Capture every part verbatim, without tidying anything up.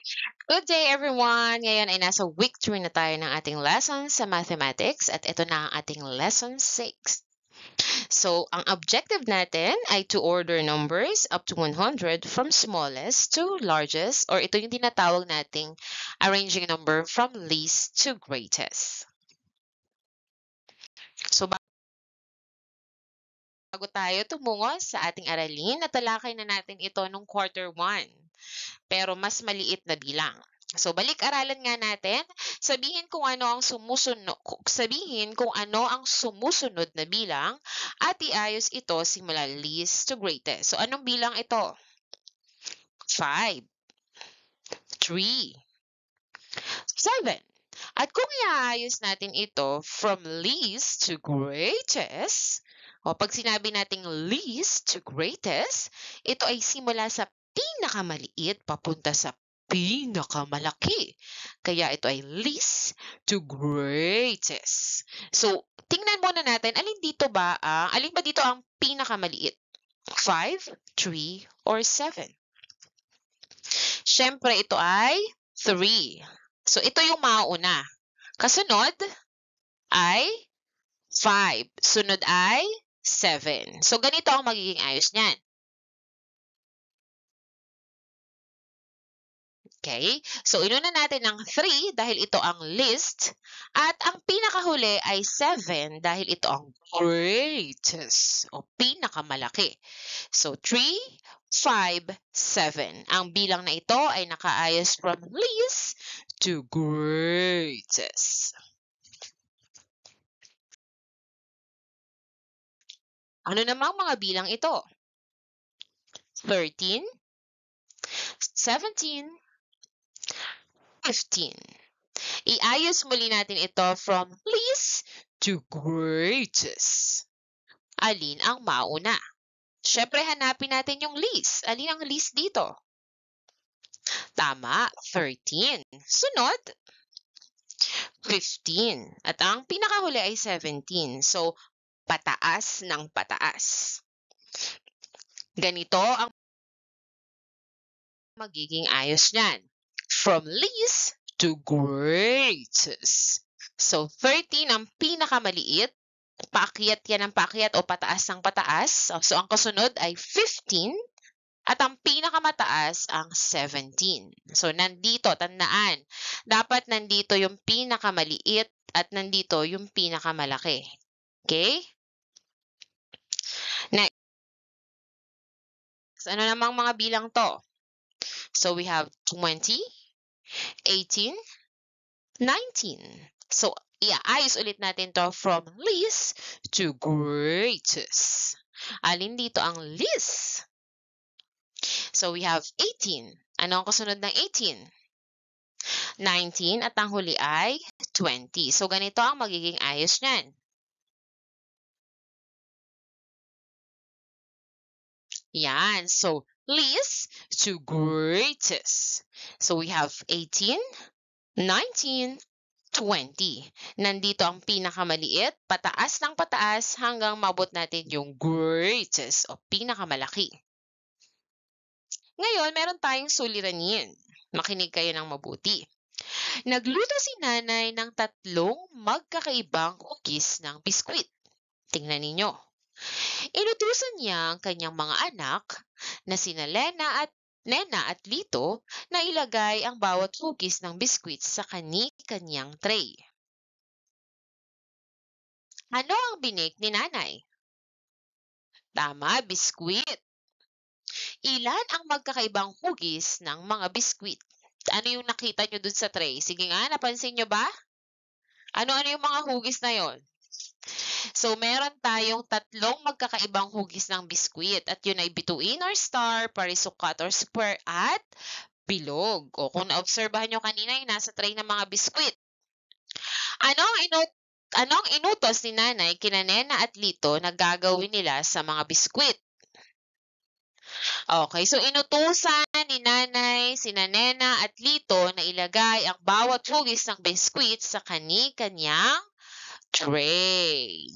Good day everyone! Ngayon ay nasa week three na tayo ng ating lessons sa mathematics at ito na ang ating lesson six. So, ang objective natin ay to order numbers up to one hundred from smallest to largest, or ito yung tinatawag nating arranging number from least to greatest. So, bago tayo tumungo sa ating aralin, natalakay na natin ito nung quarter one, pero mas maliit na bilang. So, balik-aralan nga natin, sabihin kung ano ang sumusunod, sabihin kung ano ang sumusunod na bilang at iayos ito simula least to greatest. So, anong bilang ito? five, three, seven. At kung iayos natin ito from least to greatest, o pag sinabi nating least to greatest, ito ay simula sa pinakamaliit papunta sa pinakamalaki. Kaya ito ay least to greatest. So, tingnan muna natin, alin dito ba ang, alin ba dito ang pinakamaliit? five, three, or seven? Siyempre, ito ay three. So, ito yung mauna. Kasunod ay five. Sunod ay seven. So, ganito ang magiging ayos niyan. Okay? So, inuna natin ng three dahil ito ang least. At ang pinakahuli ay seven dahil ito ang greatest o pinakamalaki. So, three, five, seven. Ang bilang na ito ay nakaayos from least to greatest. Ano namang mga bilang ito? thirteen, seventeen, fifteen. Iayos muli natin ito from least to greatest. Alin ang mauna? Siyempre, hanapin natin yung least. Alin ang least dito? Tama, thirteen. Sunod, fifteen. At ang pinakahuli ay seventeen. So, pataas ng pataas. Ganito ang magiging ayos niyan. From least to greatest. So, thirteen ang pinakamaliit. Paakyat yan ng paakyat o pataas ng pataas. So, ang kasunod ay fifteen. At ang pinakamataas ang seventeen. So, nandito, tandaan, dapat nandito yung pinakamaliit at nandito yung pinakamalaki. Okay? Next. Ano namang mga bilang to? So, we have twenty, eighteen, nineteen. So, iaayos ulit natin to from least to greatest. Alin dito ang least? So, we have eighteen. Ano ang kasunod ng eighteen? nineteen at ang huli ay twenty. So, ganito ang magiging ayos niyan. Yan. So, least to greatest. So, we have eighteen, nineteen, twenty. Nandito ang pinakamaliit, pataas ng pataas hanggang mabot natin yung greatest o pinakamalaki. Ngayon, meron tayong suliranin. Makinig kayo ng mabuti. Nagluto si nanay ng tatlong magkakaibang cookies ng biskwit. Tingnan ninyo. Inutusan niya ang kanyang mga anak na sina Lena at Nena at Lito na ilagay ang bawat cookies ng biskwit sa kani-kanyang tray. Ano ang binake ni nanay? Tama, biskwit. Ilan ang magkakaibang hugis ng mga biskwit? Ano yung nakita nyo dun sa tray? Sige nga, napansin nyo ba? Ano-ano yung mga hugis na yon? So, meron tayong tatlong magkakaibang hugis ng biskwit. At yun ay bituin or star, parisukat or square, at bilog. O kung naobserbahan nyo kanina, yung nasa tray ng mga biskwit. Ano ang inut Anong inutos ni nanay kina Nena at Lito na gagawin nila sa mga biskwit? Okay, so inutusan ni nanay, sina Nena at Lito na ilagay ang bawat hugis ng biskwit sa kani-kanyang tray.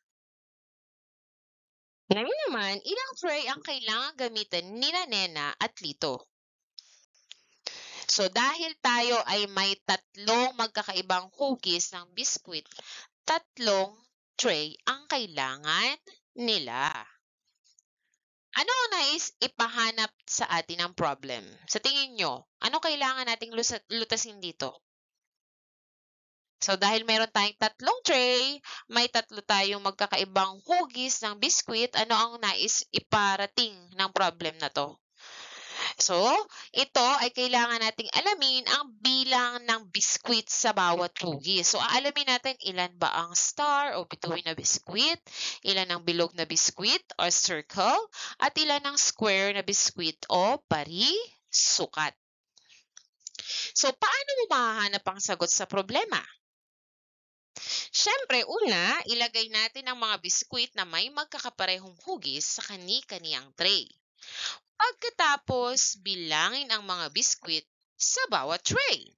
Ngayon naman, ilang tray ang kailangan gamitin ni Nena at Lito? So dahil tayo ay may tatlong magkakaibang hugis ng biskwit, tatlong tray ang kailangan nila. Ano ang nais ipahanap sa atin ng problem? Sa tingin nyo, ano kailangan nating lusa- lutasin dito? So dahil meron tayong tatlong tray, may tatlo tayong magkakaibang hugis ng biskwit, ano ang nais iparating ng problem na to? So, ito ay kailangan nating alamin ang bilang ng biskwit sa bawat hugis. So, aalamin natin ilan ba ang star o bituin na biskwit, ilan ang bilog na biskwit or circle, at ilan ang square na biskwit o pari-sukat. So, paano mo mahahanap ang sagot sa problema? Siyempre, una, ilagay natin ang mga biskwit na may magkakaparehong hugis sa kani-kaniyang tray. Pagkatapos, bilangin ang mga biskwit sa bawat tray.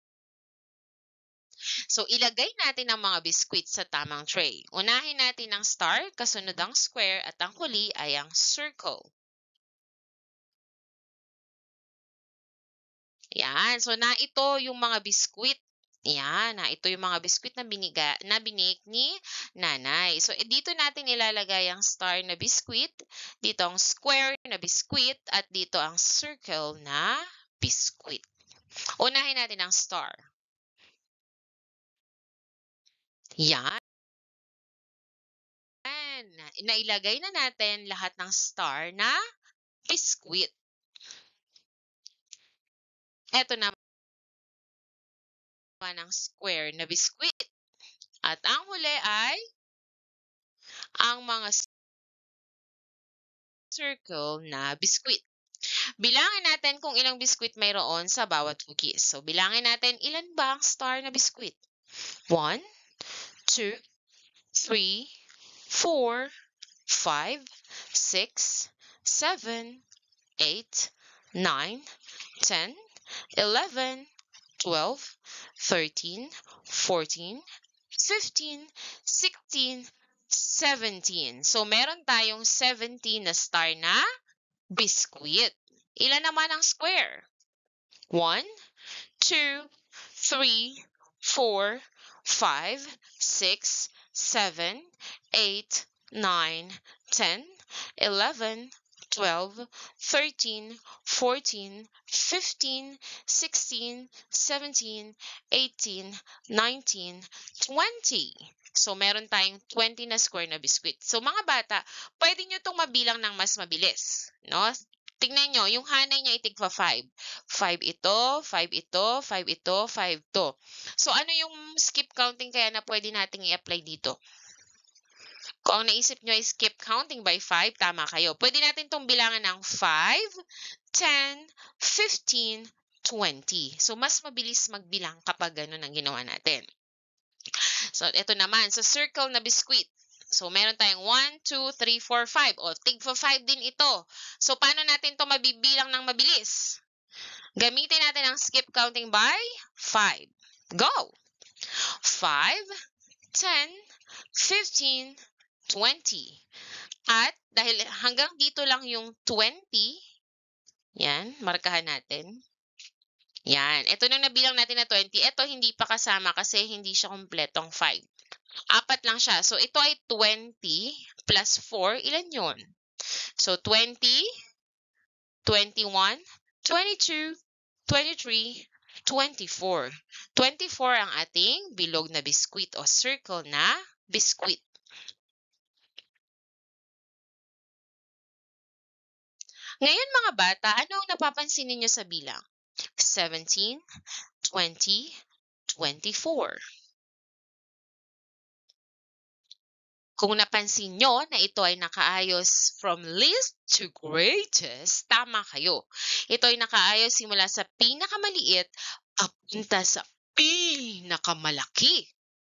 So, ilagay natin ang mga biskwit sa tamang tray. Unahin natin ang star, kasunod ang square, at ang huli ay ang circle. Yan. So, na ito yung mga biskwit. Yan. Na ito yung mga biskwit na, biniga, na binake ni nanay. So, dito natin ilalagay ang star na biskwit, dito ang square na biskwit, at dito ang circle na biskwit. Unahin natin ang star. Yan. Nailagay na natin lahat ng star na biskwit. Ito naman ang square na biskwit. At ang huli ay ang mga circle na biskwit. Bilangin natin kung ilang biskwit mayroon sa bawat hugis. So, bilangin natin ilan ba ang star na biskwit? one, two, three, four, five, six, seven, eight, nine, ten, eleven, twelve, thirteen, fourteen, fifteen, sixteen, seventeen. So, meron tayong seventeen na star na biskwit. Ilan naman ang square? one, two, three, four, five, six, seven, eight, nine, ten, eleven, twelve, thirteen, fourteen, fifteen, sixteen, seventeen, eighteen, nineteen, twenty. So, meron tayong twenty na square na biskwit. So, mga bata, pwede nyo itong mabilang ng mas mabilis. No? Tingnan nyo, yung hanay niya itig pa five. five ito, five ito, five ito, five to. So, ano yung skip counting kaya na pwede nating i-apply dito? Kung ang naisip nyo ay skip counting by five, tama kayo. Pwede natin itong bilangan ng five, ten, fifteen, twenty. So, mas mabilis magbilang kapag ganun ang ginawa natin. So, ito naman, sa circle na biskwit. So, meron tayong one, two, three, four, five. O, tig for five din ito. So, paano natin ito mabibilang ng mabilis? Gamitin natin ang skip counting by five. Go! five, ten, fifteen, twenty. At dahil hanggang dito lang yung twenty, yan, markahan natin. Yan. Ito nung nabilang natin na twenty. Ito hindi pa kasama kasi hindi siya kumpletong five. Apat lang siya. So, ito ay twenty plus four. Ilan yun? So, twenty, twenty-one, twenty-two, twenty-three, twenty-four. twenty-four ang ating bilog na biskwit o circle na biskwit. Ngayon mga bata, ano ang napapansin ninyo sa bilang? seventeen, twenty, twenty-four. Kung napansin nyo na ito ay nakaayos from least to greatest, tama kayo. Ito ay nakaayos simula sa pinakamaliit papunta sa pinakamalaki.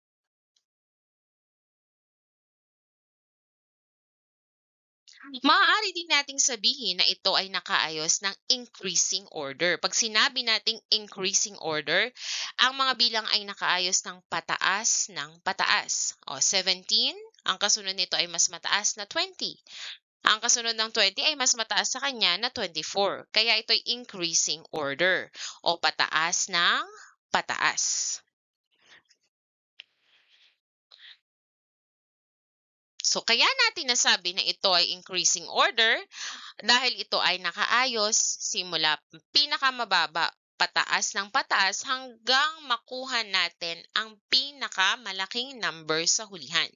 Maaari din nating sabihin na ito ay nakaayos ng increasing order. Pag sinabi nating increasing order, ang mga bilang ay nakaayos ng pataas ng pataas. O, seventeen, ang kasunod nito ay mas mataas na twenty. Ang kasunod ng twenty ay mas mataas sa kanya na twenty-four. Kaya ito'y increasing order o pataas ng pataas. So, kaya natin nasabi na ito ay increasing order dahil ito ay nakaayos simula pinakamababa pataas ng pataas hanggang makuha natin ang pinakamalaking number sa hulihan.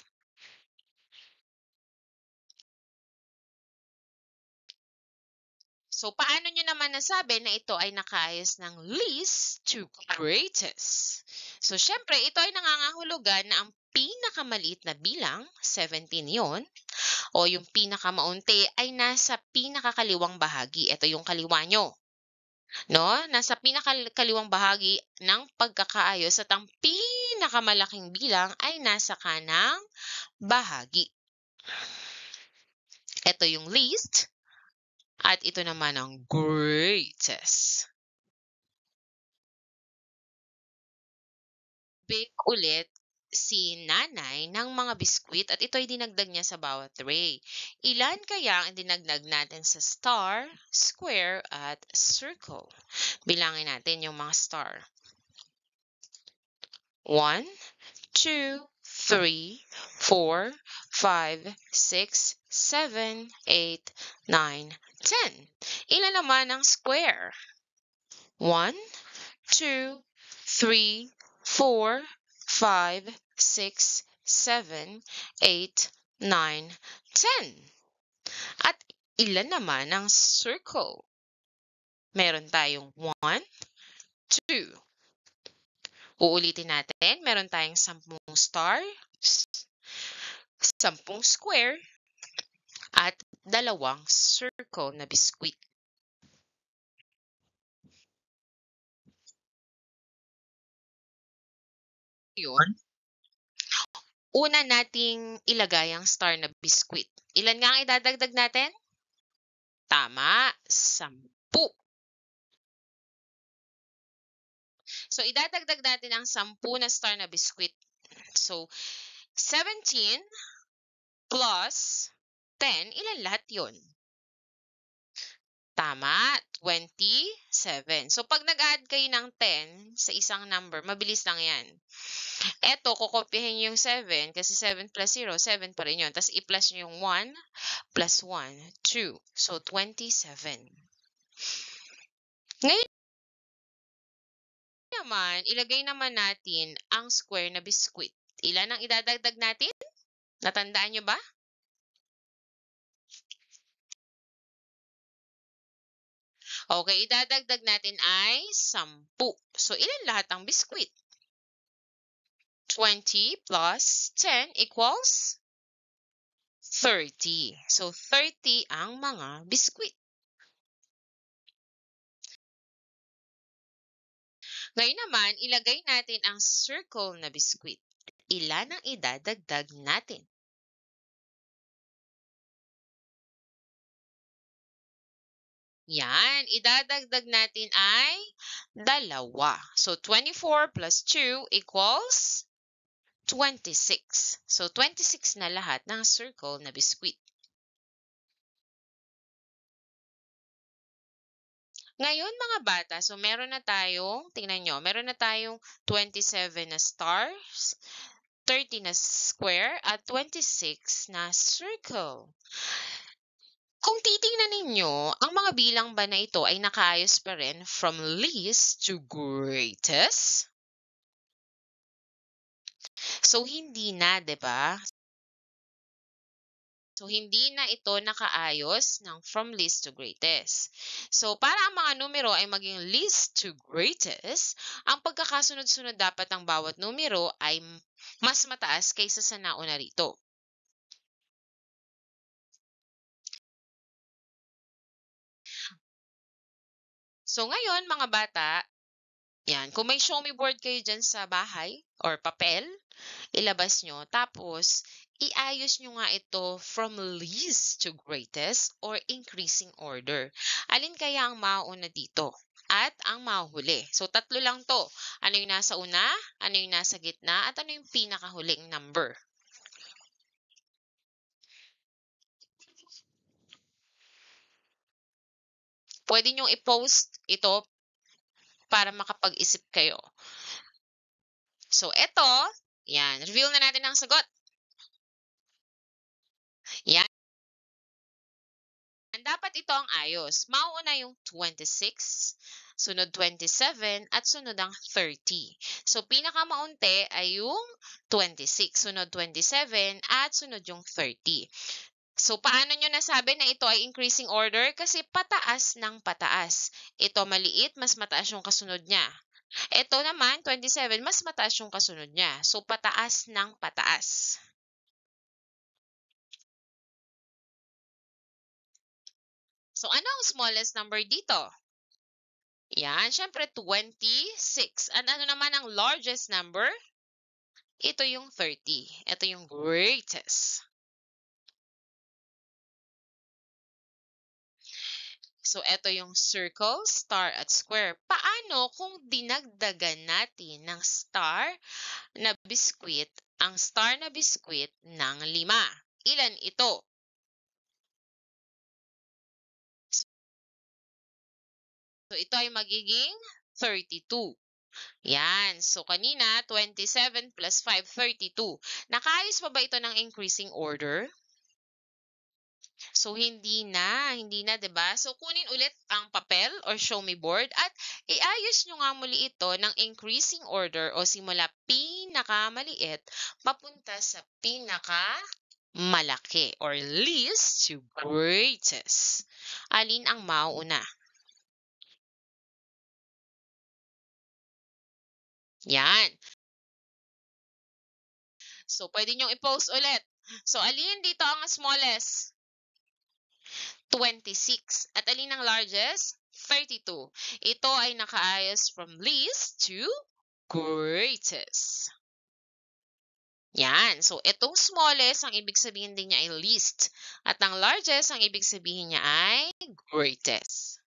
So, paano nyo naman nasabi na ito ay nakaayos ng least to greatest? So, syempre, ito ay nangangahulugan na ang pinakamaliit na bilang, seventeen yon, o yung pinakamaunti ay nasa pinakakaliwang bahagi. Ito yung kaliwa nyo. No? Nasa pinakakaliwang bahagi ng pagkakaayos at ang pinakamalaking bilang ay nasa kanang bahagi. Ito yung least. At ito naman ang greatest. Bake ulit si nanay ng mga biskwit at ito'y dinagdag niya sa bawat tray. Ilan kaya ang dinagdag natin sa star, square, at circle? Bilangin natin yung mga star. one, two, three, four, five, six, seven, eight, nine, ten. Ilan naman ang square? one, two, three, four, five, six, seven, eight, nine, ten. At ilan naman ang circle? Meron tayong one, two. Uulitin natin, meron tayong sampung star, sampung square, at dalawang circle na biskwit. Yun. Una nating ilagay ang star na biskwit. Ilan nga ang idadagdag natin? Tama, sampu. So, idadagdag natin ang sampu na star na biskwit. So, seventeen plus ten, ilan lahat yun? Tama, twenty-seven. So, pag nag-add kayo ng ten sa isang number, mabilis lang yan. Eto, kukopyahin yung seven kasi seven plus zero, seven pa rin yun. Tapos, i-plus nyo yung one plus one, two. So, twenty-seven. Ngayon naman, ilagay naman natin ang square na biskwit. Ilan ang idadagdag natin? Natandaan nyo ba? Okay, idadagdag natin ay sampu. So, ilan lahat ang biskwit? twenty plus ten equals thirty. So, thirty ang mga biskwit. Ngayon naman, ilagay natin ang circle na biskwit. Ilan ang idadagdag natin? Yan, idadagdag natin ay dalawa. So, twenty-four plus two equals twenty-six. So, twenty-six na lahat ng circle na biskwit. Ngayon mga bata, so meron na tayong, tingnan nyo, meron na tayong twenty-seven na stars, thirty na square, at twenty-six na circle. Kung titingnan ninyo, ang mga bilang ba na ito ay nakaayos pa rin from least to greatest? So, hindi na, di ba? So, hindi na ito nakaayos ng from least to greatest. So, para ang mga numero ay maging least to greatest, ang pagkakasunod-sunod dapat ng bawat numero ay mas mataas kaysa sa nauna rito. So, ngayon, mga bata, yan, kung may show me board kayo dyan sa bahay or papel, ilabas nyo. Tapos, iayos nyo nga ito from least to greatest or increasing order. Alin kaya ang mauna dito? At ang mahuhuli. So, tatlo lang to. Ano yung nasa una, ano yung nasa gitna, at ano yung pinakahuling number. Pwede niyong i-post ito para makapag-isip kayo. So, eto, yan, reveal na natin ang sagot. Yan. Dapat ito ang ayos. Mauuna yung twenty-six, sunod twenty-seven, at sunod ang thirty. So, pinakamaunti ay yung twenty-six, sunod twenty-seven, at sunod yung thirty. So, paano nyo nasabi na ito ay increasing order? Kasi pataas ng pataas. Ito maliit, mas mataas yung kasunod niya. Ito naman, twenty-seven, mas mataas yung kasunod niya. So, pataas ng pataas. So, ano ang smallest number dito? Yan, syempre twenty-six. At ano naman ang largest number? Ito yung thirty. Ito yung greatest. So, ito yung circle, star, at square. Paano kung dinagdagan natin ng star na biskwit ang star na biskwit ng lima? Ilan ito? So, ito ay magiging thirty-two. Yan. So, kanina, twenty-seven plus five, thirty-two. Nakaayos pa ba ito ng increasing order? So, hindi na. Hindi na, 'di ba? So, kunin ulit ang papel or show me board at iayos nyo nga muli ito ng increasing order o simula pinakamaliit papunta sa pinakamalaki or least to greatest. Alin ang mauuna? Yan. So, pwede nyong i-post ulit. So, alin dito ang smallest? twenty-six. At alin ang largest? thirty-two. Ito ay nakaayos from least to greatest. Yan. So, itong smallest, ang ibig sabihin din niya ay least. At ang largest, ang ibig sabihin niya ay greatest.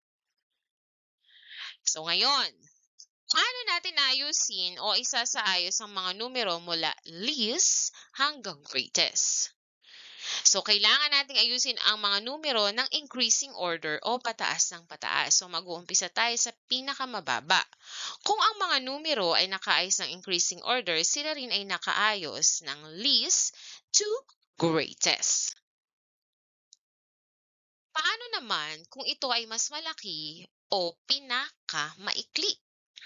So, ngayon, paano natin ayusin o isasaayos ang mga numero mula least hanggang greatest? So, kailangan nating ayusin ang mga numero ng increasing order o pataas ng pataas. So, mag-uumpisa tayo sa pinakamababa. Kung ang mga numero ay nakaayos ng increasing order, sila rin ay nakaayos ng least to greatest. Paano naman kung ito ay mas malaki o pinakamaikli?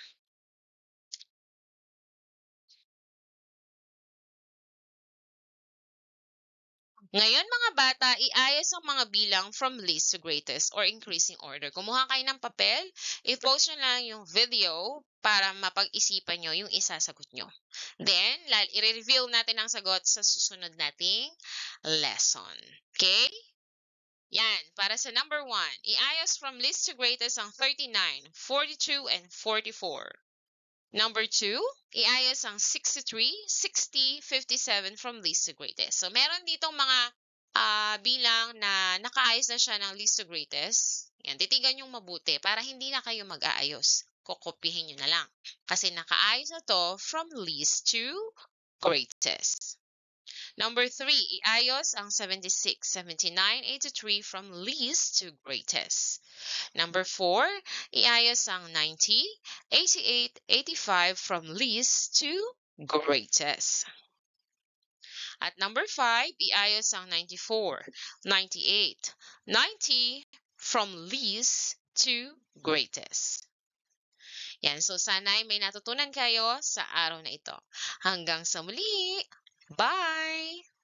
Ngayon mga bata, iayos ang mga bilang from least to greatest or increasing order. Kumuha kayo ng papel, i-post nyo lang yung video para mapag-isipan nyo yung isasagot nyo. Then, i-reveal natin ang sagot sa susunod nating lesson. Okay? Yan, para sa number one, iayos from least to greatest ang thirty-nine, forty-two, and forty-four. Number two, iayos ang sixty-three, sixty, fifty-seven from least to greatest. So, meron ditong mga uh, bilang na nakaayos na siya ng least to greatest. Yan, titigan yung mabuti para hindi na kayo mag-aayos. Kukopihin nyo na lang. Kasi nakaayos na to from least to greatest. Number three, iayos ang seventy-six, seventy-nine, eighty-three from least to greatest. Number four, iayos ang ninety, eighty-eight, eighty-five from least to greatest. At number five, iayos ang ninety-four, ninety-eight, ninety from least to greatest. Yan, so sana ay may natutunan kayo sa araw na ito. Hanggang sa muli! Bye!